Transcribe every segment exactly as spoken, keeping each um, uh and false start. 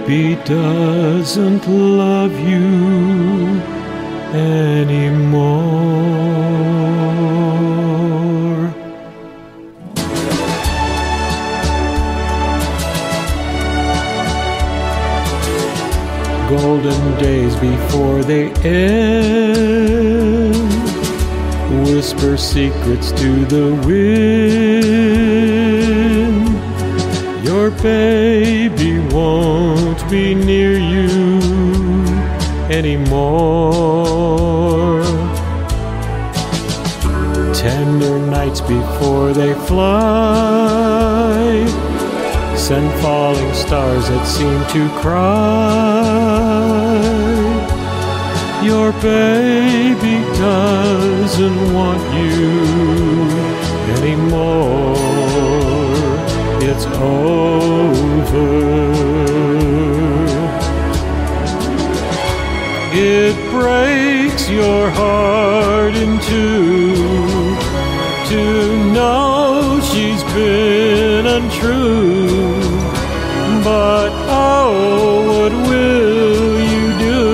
baby doesn't love you anymore. Golden days before they end, whisper secrets to the wind. Your baby won't be near you anymore. Tender nights before they fly send falling stars that seem to cry. Your baby doesn't want you anymore. It's over. It breaks your heart in two to know she's been untrue. But oh, what will you do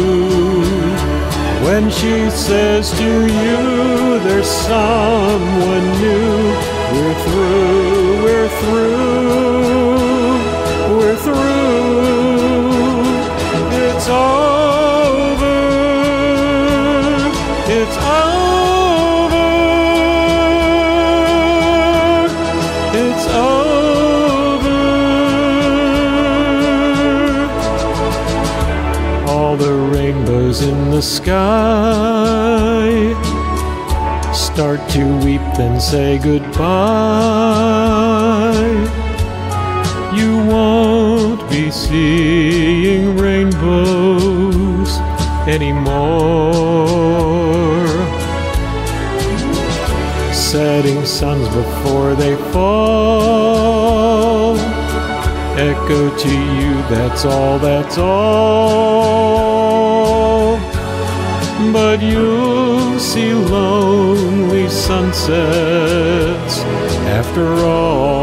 when she says to you there's someone new? We're through, we're through, we're through. It's over, it's over, it's over. All the rainbows in the sky start to weep, then say goodbye. You won't be seeing rainbows anymore. Setting suns before they fall echo to you, that's all, that's all. But you'll see lonely sunsets after all.